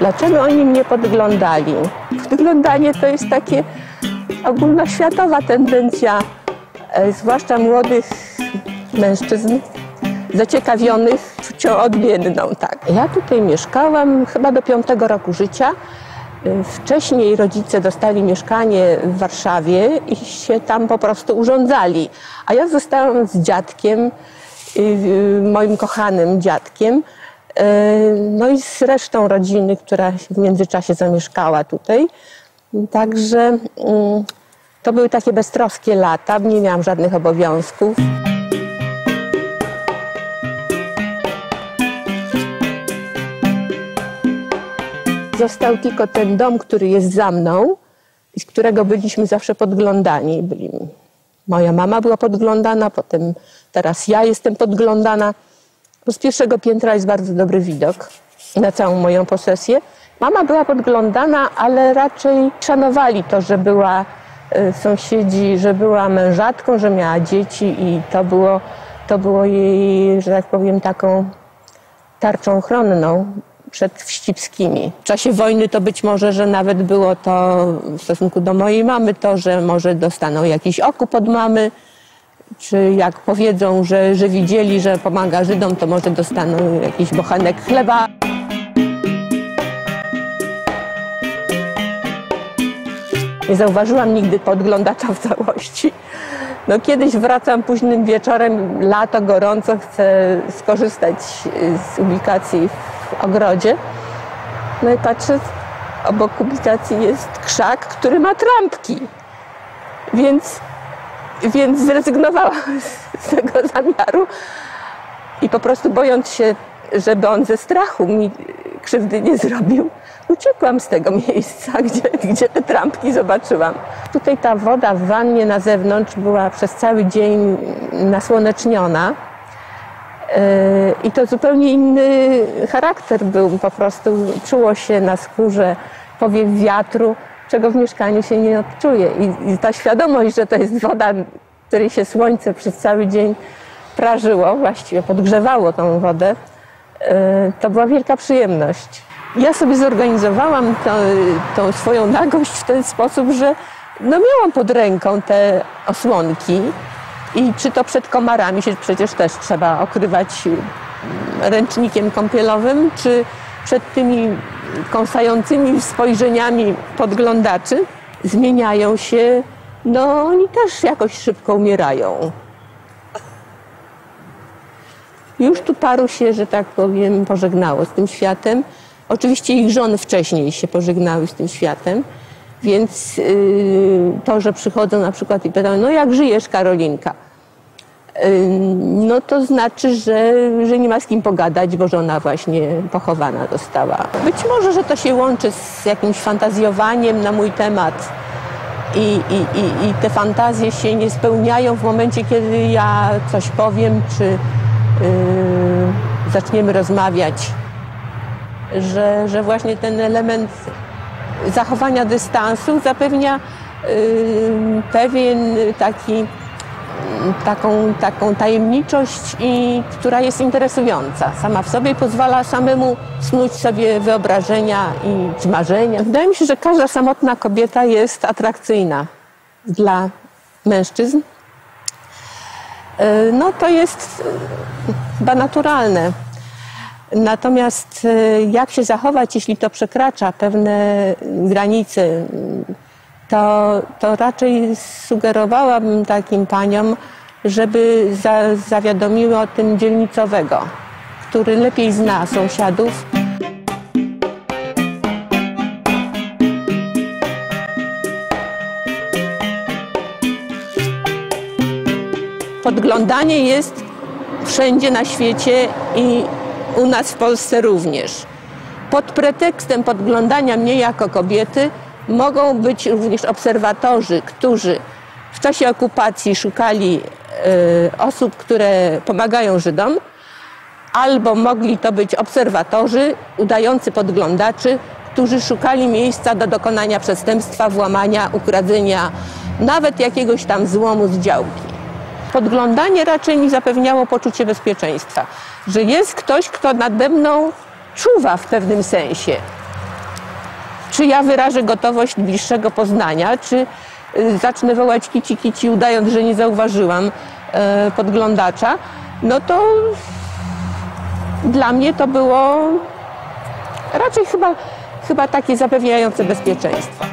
Dlaczego oni mnie podglądali? Podglądanie to jest takie ogólnoświatowa tendencja, zwłaszcza młodych mężczyzn, zaciekawionych płcią odmienną. Tak. Ja tutaj mieszkałam chyba do 5. roku życia. Wcześniej rodzice dostali mieszkanie w Warszawie i się tam po prostu urządzali. A ja zostałam z dziadkiem, moim kochanym dziadkiem, no i z resztą rodziny, która w międzyczasie zamieszkała tutaj. Także to były takie beztroskie lata, nie miałam żadnych obowiązków. Został tylko ten dom, który jest za mną i z którego byliśmy zawsze podglądani. Moja mama była podglądana, potem teraz ja jestem podglądana. Bo z 1. piętra jest bardzo dobry widok na całą moją posesję. Mama była podglądana, ale raczej szanowali to, że była sąsiedzi, że była mężatką, że miała dzieci i to było jej, że tak powiem, taką tarczą ochronną przed wścibskimi. W czasie wojny to być może, że nawet było to w stosunku do mojej mamy to, że może dostaną jakiś okup od mamy, czy jak powiedzą, że widzieli, że pomaga Żydom, to może dostaną jakiś bochenek chleba. Nie zauważyłam nigdy podglądacza w całości. No, kiedyś wracam późnym wieczorem, lato, gorąco, chcę skorzystać z ubikacji w ogrodzie. No i patrzę, obok ubikacji jest krzak, który ma trampki. Więc zrezygnowałam z tego zamiaru i po prostu bojąc się, żeby on ze strachu mi krzywdy nie zrobił, uciekłam z tego miejsca, gdzie te trampki zobaczyłam. Tutaj ta woda w wannie na zewnątrz była przez cały dzień nasłoneczniona i to zupełnie inny charakter był. Po prostu czuło się na skórze powiew wiatru, czego w mieszkaniu się nie odczuje. I ta świadomość, że to jest woda, w której się słońce przez cały dzień prażyło, właściwie podgrzewało tą wodę, to była wielka przyjemność. Ja sobie zorganizowałam tą swoją nagość w ten sposób, że no miałam pod ręką te osłonki i czy to przed komarami się przecież też trzeba okrywać ręcznikiem kąpielowym, czy przed tymi kąsającymi spojrzeniami podglądaczy zmieniają się, no oni też jakoś szybko umierają. Już tu paru się, że tak powiem, pożegnało z tym światem. Oczywiście ich żony wcześniej się pożegnały z tym światem, więc to, że przychodzą na przykład i pytają, no jak żyjesz, Karolinka? No to znaczy, że nie ma z kim pogadać, bo żona właśnie pochowana została. Być może, że to się łączy z jakimś fantazjowaniem na mój temat i te fantazje się nie spełniają w momencie, kiedy ja coś powiem, czy zaczniemy rozmawiać. Że właśnie ten element zachowania dystansu zapewnia pewien taką tajemniczość, która jest interesująca. Sama w sobie pozwala samemu snuć sobie wyobrażenia czy marzenia. Wydaje mi się, że każda samotna kobieta jest atrakcyjna dla mężczyzn. No to jest chyba naturalne. Natomiast jak się zachować, jeśli to przekracza pewne granice, to raczej sugerowałabym takim paniom, żeby zawiadomiły o tym dzielnicowego, który lepiej zna sąsiadów. Podglądanie jest wszędzie na świecie i u nas w Polsce również. Pod pretekstem podglądania mnie jako kobiety mogą być również obserwatorzy, którzy w czasie okupacji szukali osób, które pomagają Żydom, albo mogli to być obserwatorzy udający podglądaczy, którzy szukali miejsca do dokonania przestępstwa, włamania, ukradzenia, nawet jakiegoś tam złomu z działki. Podglądanie raczej mi zapewniało poczucie bezpieczeństwa, że jest ktoś, kto nade mną czuwa w pewnym sensie. czy ja wyrażę gotowość bliższego poznania, czy zacznę wołać kici kici, udając, że nie zauważyłam podglądacza, no to dla mnie to było raczej chyba takie zapewniające bezpieczeństwo.